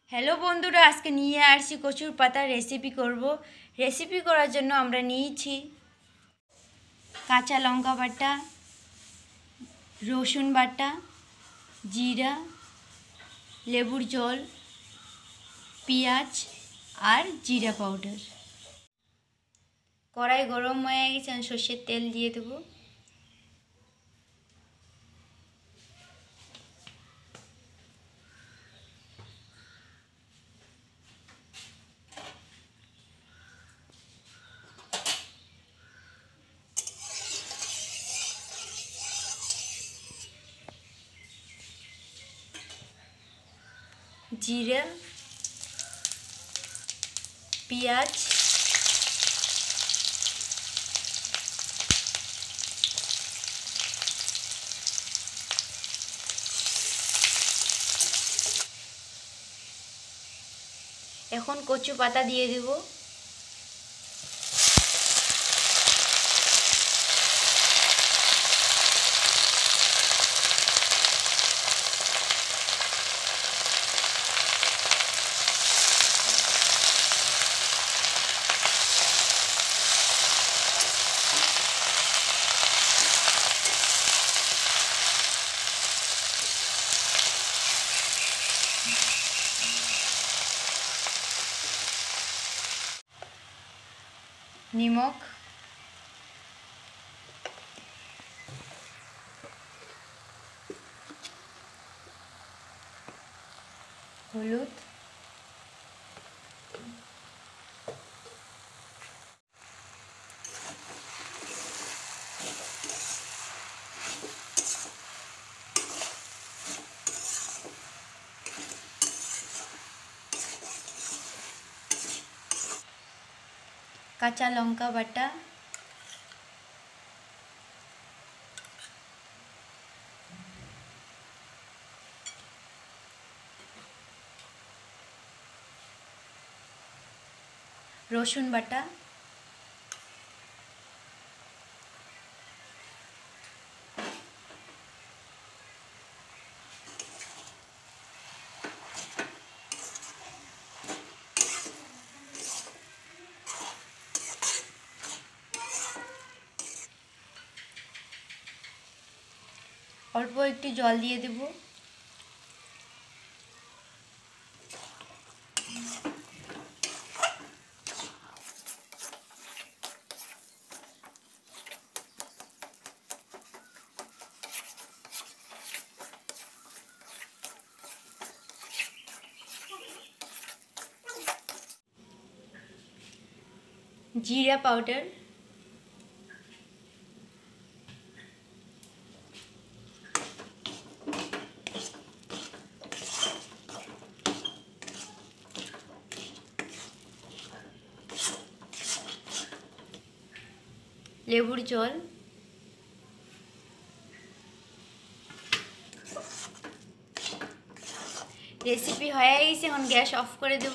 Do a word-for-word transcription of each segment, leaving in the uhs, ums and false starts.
Hello বন্ধুরা, আজকে নিয়ে আসছি কচুর পাতা রেসিপি করব। রেসিপি করার জন্য আমরা নিয়েছি কাঁচা লঙ্কা বাটা, রসুন বাটা, জিরা, লেবুর জল, পেঁয়াজ আর জিরা পাউডার। কড়াই গরম হয়ে গেছে, আমি সর্ষের তেল দিয়ে দেবো। জিরা, পেঁয়াজ, এখন কচু পাতা দিয়ে দেব। নিমক, হলুদ, কাঁচা লঙ্কা বাটা, রসুন বাটা, অল্প একটু জল দিয়ে দেব। জিরা পাউডার, লেবুর জল, রেসিপি হয়ে গেছে, এখন গ্যাস অফ করে দেব।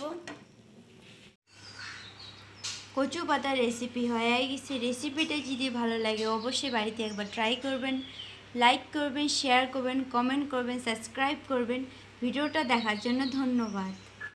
কচু পাতার রেসিপি হয়ে গেছে। রেসিপিটা যদি ভালো লাগে অবশ্যই বাড়িতে একবার ট্রাই করবেন, লাইক করবেন, শেয়ার করবেন, কমেন্ট করবেন, সাবস্ক্রাইব করবেন। ভিডিওটা দেখার জন্য ধন্যবাদ।